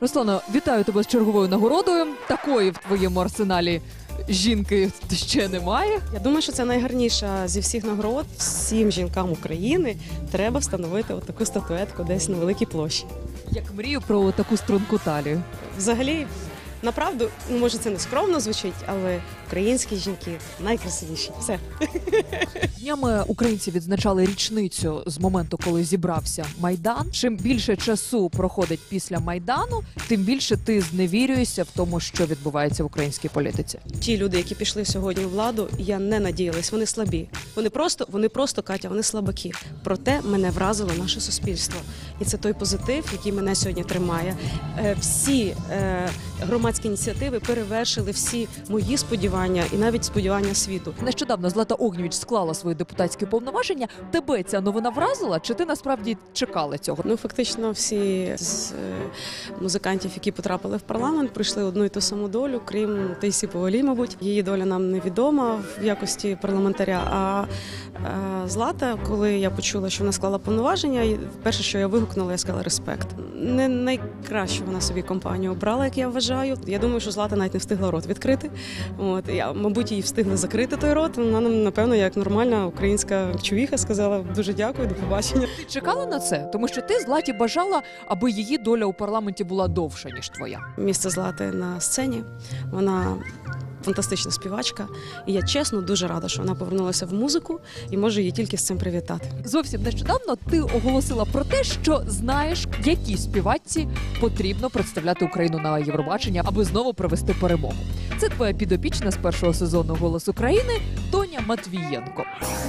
Руслано, вітаю тебе з черговою нагородою. Такої в твоєму арсеналі жінки ще немає. Я думаю, що це найгарніша зі всіх нагород. Всім жінкам України треба встановити таку статуетку десь на великій площі. Як мрію про таку струнку талію. Взагалі, направду, може це не скромно звучить, але українські жінки найкрасивіші. Все. Днями українці відзначали річницю з моменту, коли зібрався Майдан. Чим більше часу проходить після Майдану, тим більше ти зневірюєшся в тому, що відбувається в українській політиці. Ті люди, які пішли сьогодні у владу, я не надіялась, вони слабі. Вони просто, Катя, вони слабаки. Проте мене вразило наше суспільство. І це той позитив, який мене сьогодні тримає. Всі громадські ініціативи перевершили всі мої сподівання і навіть сподівання світу. Нещодавно Злата Огнєвіч склала свої депутатські повноваження. Тебе ця новина вразила, чи ти насправді чекала цього? Ну, фактично, всі з музикантів, які потрапили в парламент, пройшли одну і ту саму долю, крім Таїсі Повалій, мабуть. Її доля нам невідома в якості парламентаря. А Злата, коли я почула, що вона склала повноваження, перше, що я вигукнула, я сказала «респект». Не найкращу вона собі компанію обрала, як я вважаю. Я думаю, що Злата навіть не встигла рот відкрити. Мабуть, її встигли закрити той рот. Вона нам, напевно, як нормальна українська чувіха сказала «дуже дякую, до побачення». Ти чекала на це? Тому що ти Златі бажала, аби її доля у парламенті була довша, ніж твоя. Місце Злати на сцені. Вона фантастична співачка. І я, чесно, дуже рада, що вона повернулася в музику і можу її тільки з цим привітати. Зовсім нещодавно ти оголосила про те, що знаєш, якій співачці потрібно представляти Україну на Євробачення, аби знову провести перемогу. Це твоя підопічна з першого сезону «Голос України» Тоня Матвієнко.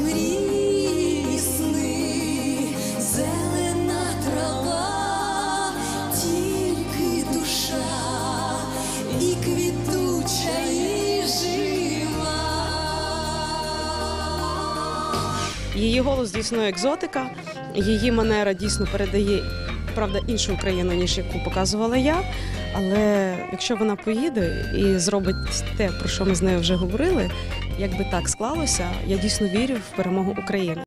Мрії, сни, зелена трава, тільки душа і квітуча, і жива. Її голос дійсно екзотика, її манера дійсно передає, правда, іншу Україну, ніж яку показувала я. Але якщо вона поїде і зробить те, про що ми з нею вже говорили, якби так склалося, я дійсно вірю в перемогу України.